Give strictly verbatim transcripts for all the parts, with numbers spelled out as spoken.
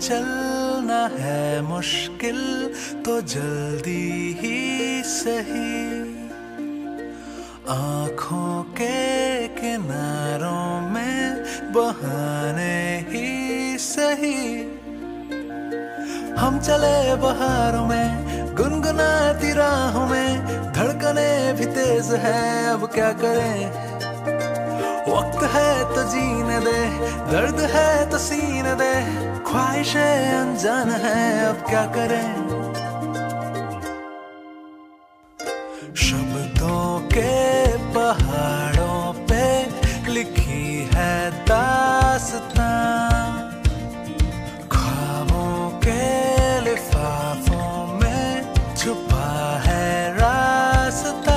चलना है मुश्किल तो जल्दी ही सही, आँखों के किनारों में बहाने ही सही। हम चले बहारों में गुनगुनाती राहों में, धड़कने भी तेज है अब क्या करें। वक्त है तो जीने दे, दर्द है तो सीने दे, ख्वाहिशें अनजान है अब क्या करें। शब्दों के पहाड़ों पे लिखी है दास्तां, ख्वाबों के लिफाफों में छुपा है रास्ता।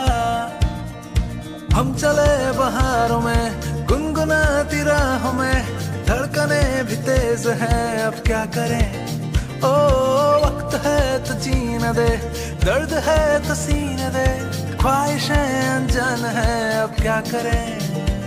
हम चले बहारों में गुनगुनाती राहों में, धड़कने भी तेज हैं अब क्या करें। ओ वक्त है तो जीने दे, दर्द है तो सीने दे, ख्वाहिशें अनजान है अब क्या करें।